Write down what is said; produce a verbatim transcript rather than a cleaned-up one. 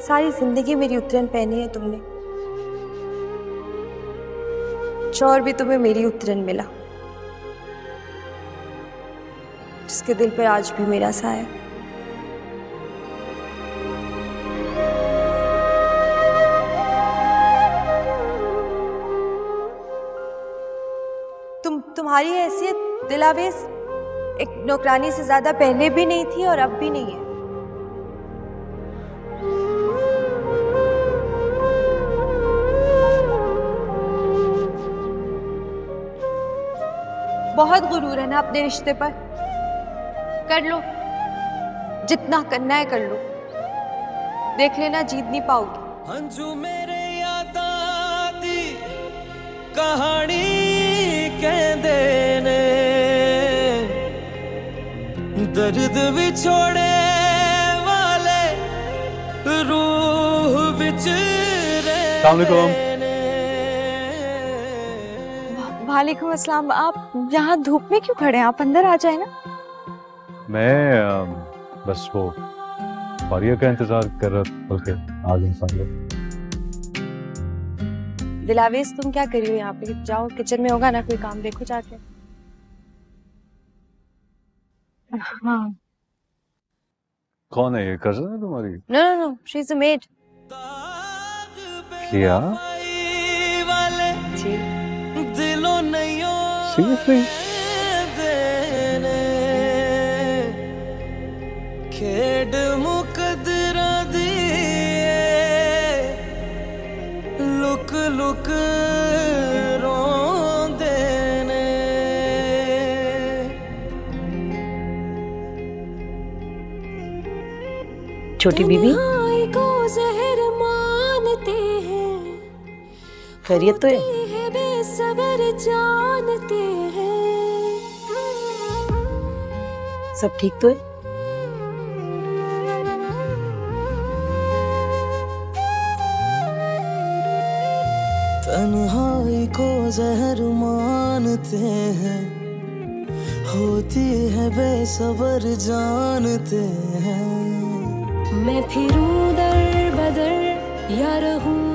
सारी जिंदगी मेरी उतरन पहनी है तुमने, और भी तुम्हें मेरी उतरन मिला, जिसके दिल पर आज भी मेरा साया। तुम तुम्हारी हैसियत दिलावेश एक नौकरानी से ज्यादा पहले भी नहीं थी और अब भी नहीं है। बहुत गुरूर है ना अपने रिश्ते पर। कर लो, जितना करना है कर लो, देख लेना जीत नहीं पाओगी। हंजू मेरे याद आती कहानी कहंदे ने, दर्द विछोड़े वाले रूह विच रहे। वालेकुम अस्सलाम। आप यहाँ धूप में क्यों खड़े हैं? आप अंदर आ जाए ना। मैं बस वो फारिया का इंतजार कर रहा था, बल्कि आज इंसान लोग। दिलावेश तुम क्या कर रही हो यहाँ पे? जाओ किचन में होगा ना कोई काम, देखो जाके। हाँ। कौन है ये? कज़न है तुम्हारी? No no no, she is a maid. क्या? जी। दिलों नहीं सीरियसली? खेड मुकदरा दी लुक लुक रोंदे ने। छोटी बीबी को जहर मानते हैं, खैरियत तो है? बेसबर जानते हैं। सब ठीक तो है? तन्हाई को जहर मानते हैं, होती है बेसबर जानते हैं। मैं फिरूं दर बदर या रहूं